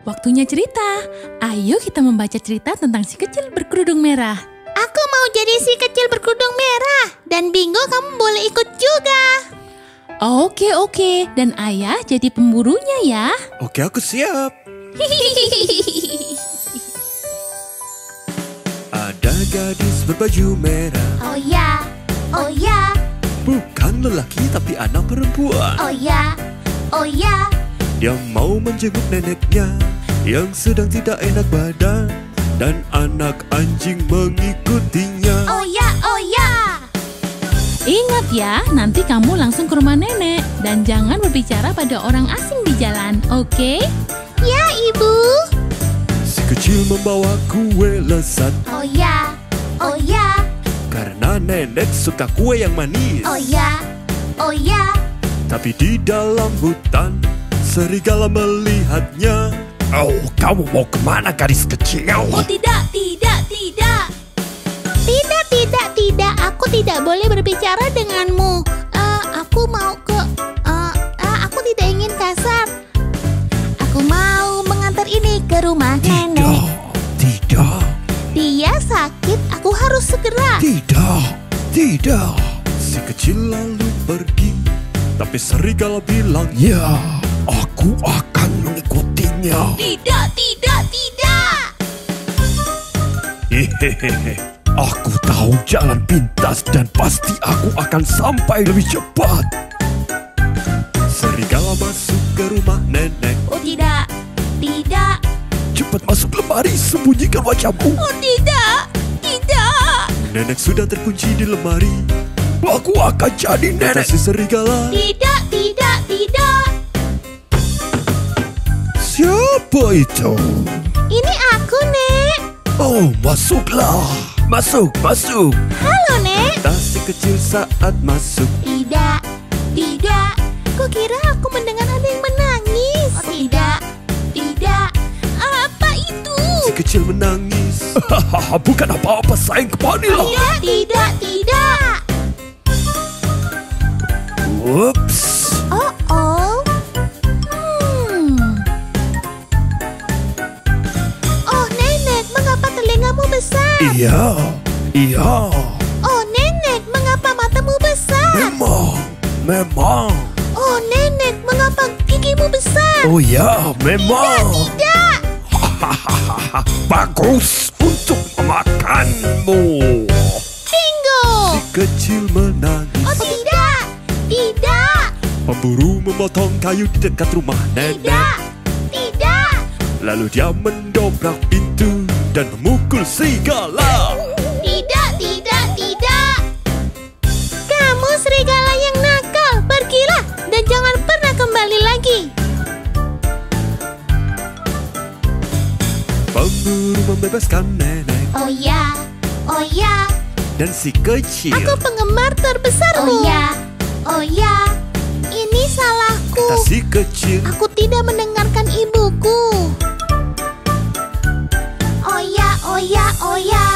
waktunya cerita. Ayo kita membaca cerita tentang si kecil berkerudung merah. Aku mau jadi si kecil berkerudung merah. Dan Bingo, kamu boleh ikut juga. Oke. Dan ayah jadi pemburunya ya. Oke, aku siap. Ada gadis berbaju merah. Oh ya, oh ya, Bukan lelaki tapi anak perempuan. oh ya, oh ya. Dia mau menjenguk neneknya yang sedang tidak enak badan, dan anak anjing mengikutinya. Oh ya, oh ya. Ingat ya, nanti kamu langsung ke rumah nenek. Dan jangan berbicara pada orang asing di jalan, oke? Ya, Ibu. Si kecil membawa kue lezat Oh ya, oh ya, karena nenek suka kue yang manis. oh ya, oh ya. Tapi di dalam hutan, serigala melihatnya. Oh, kamu mau kemana gadis kecil? Oh tidak. Tidak. Aku tidak boleh berbicara denganmu. Aku mau ke... aku tidak ingin kasar. Aku mau mengantar ini ke rumah nenek. Tidak. Dia sakit, aku harus segera. Tidak. Si kecil lalu pergi, tapi serigala bilang, ya, aku akan mengikutinya. Tidak. Hehehe, aku tahu jalan pintas dan pasti aku akan sampai lebih cepat. Serigala masuk ke rumah nenek. Oh tidak. Cepat masuk lemari, sembunyikan wajahmu. Oh tidak. Nenek sudah terkunci di lemari. Aku akan jadi nenek. Si serigala. Tidak. Siapa itu? Ini aku, Nek. Oh, masuklah. Masuk. Halo, Nek. Kata si kecil saat masuk. Tidak. Kukira aku mendengar ada yang menangis. Oh, tidak. Apa itu? Si kecil menangis. Bukan apa-apa, sayang, kepanilah. Tidak. Ups. Oh. Oh, Nenek, mengapa telingamu besar? Iya. Oh, Nenek, mengapa matamu besar? Memang. Oh, Nenek, mengapa gigimu besar? Oh ya, memang. Tidak. Bagus untuk memakanmu. Bingo. Si kecil menangis. Oh, tidak. Pemburu memotong kayu di dekat rumah nenek. Tidak. Lalu dia mendobrak pintu dan memukul serigala. Tidak. Kamu serigala yang nakal, pergilah dan jangan pernah kembali lagi. Pemburu membebaskan nenek Oh ya. dan si kecil. Aku penggemar terbesarmu. Oh ya. Ini salahku. Kata si kecil. Aku tidak mendengarkan ibuku. Oh ya.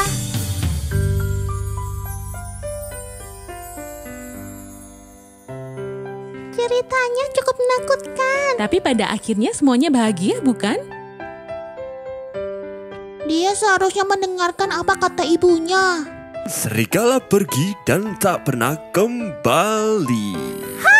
Ceritanya cukup menakutkan. Tapi pada akhirnya semuanya bahagia, bukan? Dia seharusnya mendengarkan apa kata ibunya. Serigala pergi dan tak pernah kembali.